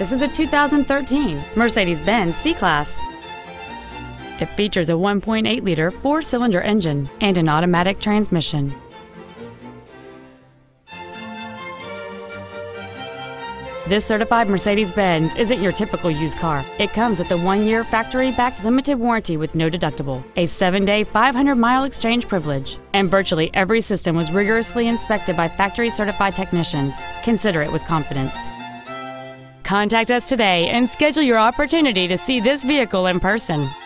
This is a 2013 Mercedes-Benz C-Class. It features a 1.8-liter four-cylinder engine and an automatic transmission. This certified Mercedes-Benz isn't your typical used car. It comes with a 1-year factory-backed limited warranty with no deductible, a 7-day, 500-mile exchange privilege, and virtually every system was rigorously inspected by factory-certified technicians. Consider it with confidence. Contact us today and schedule your opportunity to see this vehicle in person.